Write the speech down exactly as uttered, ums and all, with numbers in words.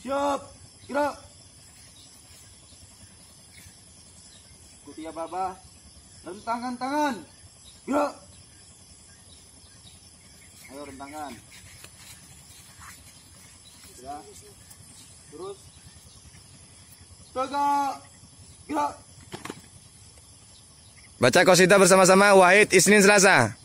Siap, gerak. Ikuti ya Baba. Rentangkan tangan. Gerak. Ayo rentangkan. Ya. Terus. Tegak. Gerak. Baca qasidah bersama-sama Wahid Isnin Selasa.